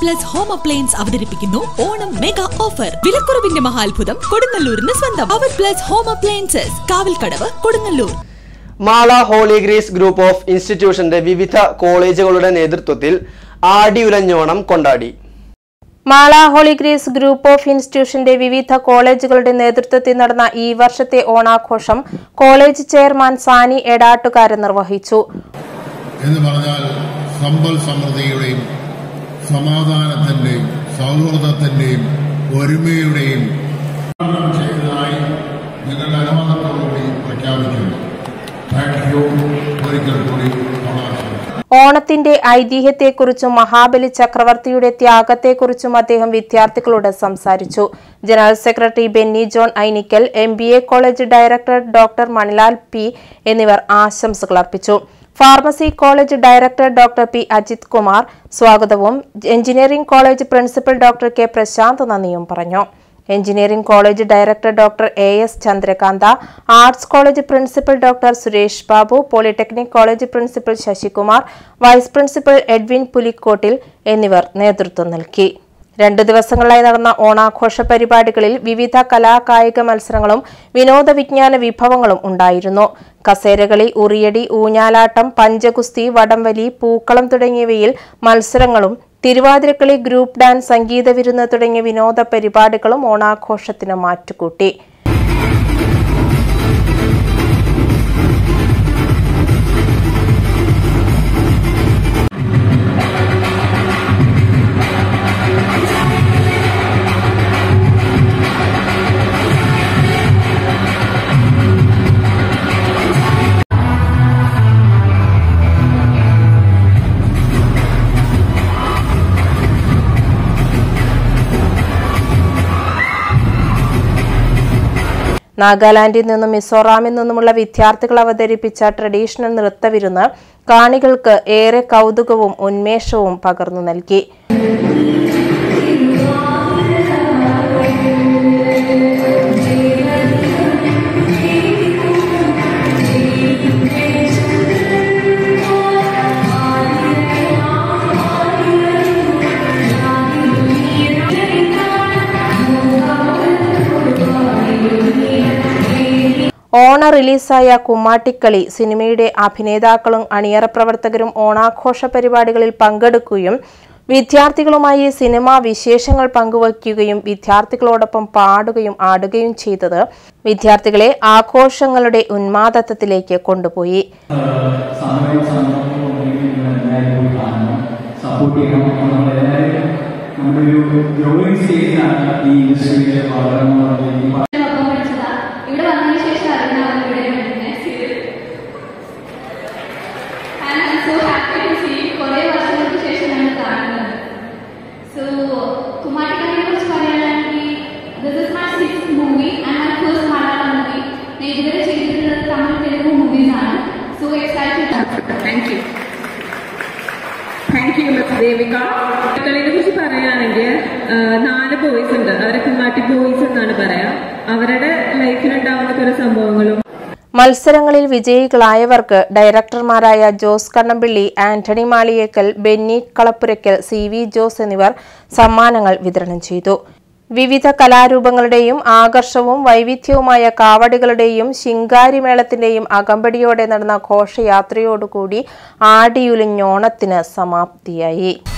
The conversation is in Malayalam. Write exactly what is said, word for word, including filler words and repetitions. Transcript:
പ്ലസ് ഹോം അപ്ലയൻസ് അവതരിപ്പിക്കുന്നു ഓണം മെഗാ ഓഫർ. വിലക്കുറവിന്റെ മഹാത്ഭുതം കൊടുങ്ങല്ലൂരിന് സ്വന്തം. അവർ plus home appliances, Kavalkadavu, Kodungallur. Mala holy grace group of ഇൻസ്റ്റിറ്റ്യൂഷന്റെ വിവിധ കോളേജുകളുടെ നേതൃത്വത്തിൽ ആടിയുലഞ്ഞോണം കൊണ്ടാടി. Mala holy grace group of ഇൻസ്റ്റിറ്റ്യൂഷന്റെ വിവിധ കോളേജുകളുടെ നേതൃത്വത്തിൽ നടന്ന ഈ വർഷത്തെ ഓണാഘോഷം കോളേജ് ചെയർമാൻ സാനി എടാട്ടുകാരൻ നിർവഹിച്ചു. എന്ന് പറഞ്ഞാൽ സമ്പൽ സമൃദ്ധിയുടെയും സമാധാനത്തിന്റെയും സൗഹൃദത്തിന്റെയും ഒരുമയുടെയും ചെയ്തതായി നിങ്ങളുടെ അനുവാദത്തോടുകൂടി പ്രഖ്യാപിക്കുന്നു. ഒരിക്കൽ കൂടി ഓണത്തിന്റെ ഐതിഹ്യത്തെക്കുറിച്ചും മഹാബലി ചക്രവർത്തിയുടെ ത്യാഗത്തെക്കുറിച്ചും അദ്ദേഹം വിദ്യാർത്ഥികളോട് സംസാരിച്ചു. General secretary Benny John Ainikkal, M B A college director doctor Manilal P എന്നിവർ ആശംസകൾ അർപ്പിച്ചു. Pharmacy college director doctor P Ajith Kumar സ്വാഗതവും engineering college principal doctor K Prashanth നന്ദിയും പറഞ്ഞു. Engineering college director doctor A S Chandrakantha, arts college principal doctor Suresh Babu, polytechnic college principal Sasikumar, vice principal Edwin Pulikottil എന്നിവർ നേതൃത്വം നൽകി. രണ്ടു ദിവസങ്ങളായി നടന്ന ഓണാഘോഷ പരിപാടികളിൽ വിവിധ കലാകായിക മത്സരങ്ങളും വിനോദ വിജ്ഞാന വിഭവങ്ങളും ഉണ്ടായിരുന്നു. കസേരകളി, ഉറിയടി, ഊഞ്ഞാലാട്ടം, പഞ്ചഗുസ്തി, വടംവലി, പൂക്കളം തുടങ്ങിയവയിൽ മത്സരങ്ങളും തിരുവാതിരക്കളി, ഗ്രൂപ്പ് ഡാൻസ്, സംഗീത വിരുന്ന് തുടങ്ങിയ വിനോദ പരിപാടികളും ഓണാഘോഷത്തിന് മാറ്റുകൂട്ടി. നാഗാലാൻഡിൽ നിന്നും മിസോറാമിൽ നിന്നുമുള്ള വിദ്യാർത്ഥികൾ അവതരിപ്പിച്ച ട്രഡീഷണൽ നൃത്തവിരുന്ന് കാണികൾക്ക് ഏറെ കൗതുകവും ഉന്മേഷവും പകർന്നു നൽകി. ഓണ റിലീസായ കുമ്മാട്ടിക്കളി സിനിമയുടെ അഭിനേതാക്കളും അണിയറ പ്രവർത്തകരും ഓണാഘോഷ പരിപാടികളിൽ പങ്കെടുക്കുകയും വിദ്യാർത്ഥികളുമായി സിനിമാ വിശേഷങ്ങൾ പങ്കുവയ്ക്കുകയും വിദ്യാർത്ഥികളോടൊപ്പം പാടുകയും ആടുകയും ചെയ്തത് വിദ്യാർത്ഥികളെ ആഘോഷങ്ങളുടെ ഉന്മാദത്തിലേക്ക് കൊണ്ടുപോയി. Thank you. Thank you, Miss Devika. കളിയെ കുറിച്ച് പറയുകയാണെങ്കിൽ നാല് ബോയ്സ് ഉണ്ട്. അവരെ കുമ്മാട്ടി ബോയ്സ് എന്നാണ് പറയാ. അവരുടെ ലൈഫിലുണ്ടാവുന്ന കുറെ സംഭവങ്ങളും. മത്സരങ്ങളിൽ വിജയികളായവർക്ക് ഡയറക്ടർമാരായ Jose Kannampilly, Antony Maliyekkal, Benny Kalappurakkal, C V Jose എന്നിവർ സമ്മാനങ്ങൾ വിതരണം ചെയ്തു. വിവിധ കലാരൂപങ്ങളുടെയും ആകർഷവും വൈവിധ്യവുമായ കാവടികളുടെയും ശിങ്കാരിമേളത്തിന്റെയും അകമ്പടിയോടെ നടന്ന ഘോഷയാത്രയോടുകൂടി ആടിയുലഞ്ഞോണത്തിന് സമാപ്തിയായി.